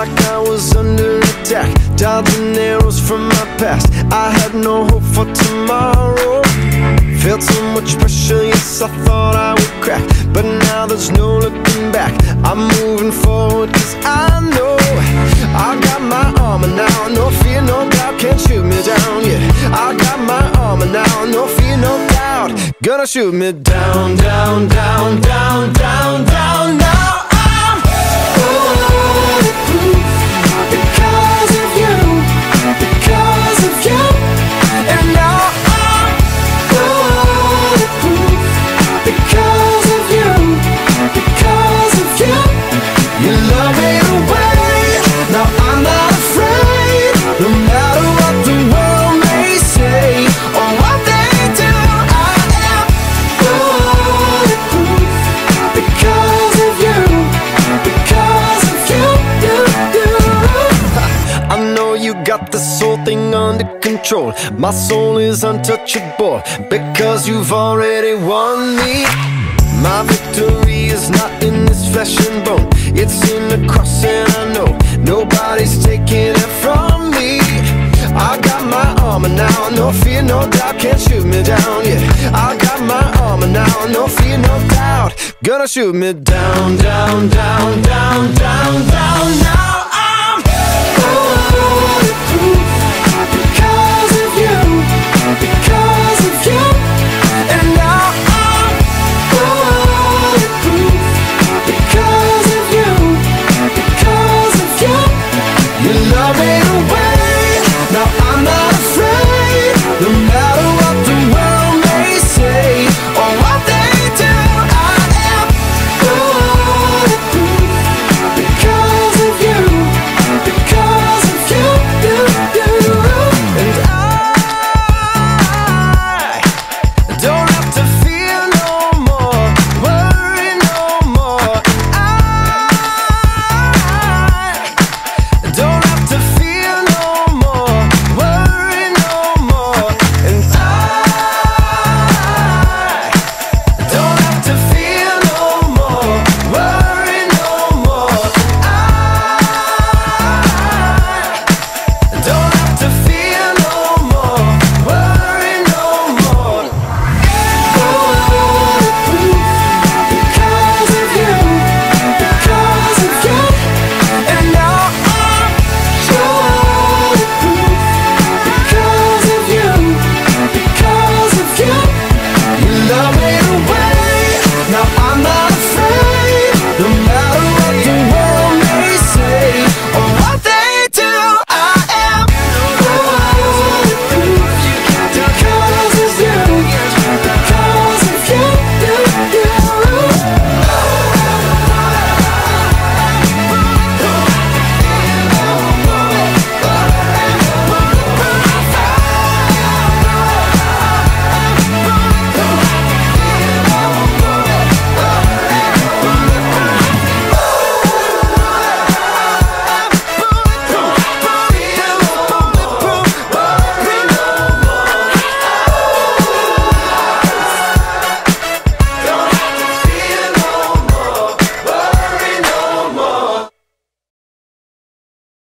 like I was under attack, dodging arrows from my past. I had no hope for tomorrow. Felt so much pressure, yes, I thought I would crack, but now there's no looking back. I'm moving forward cause I know I got my armor now. No fear, no doubt, can't shoot me down, yeah. I got my armor now, no fear, no doubt, gonna shoot me down, down, down, down, down, down. Now I'm bulletproof because of you, because of you. And now I'm bulletproof because of you, because of you. You love me away, now I'm not afraid. No matter what the world may say or what they do, I am bulletproof because of you, because of you, I know you got this whole thing under control. My soul is untouchable because you've already won me. My victory is not in this flesh and bone, it's in the cross, and I know nobody's taking it from me. I got my armor now, no fear, no doubt, can't shoot me down, yeah. I got my armor now, no fear, no doubt, gonna shoot me down, down, down, down, down, down, now.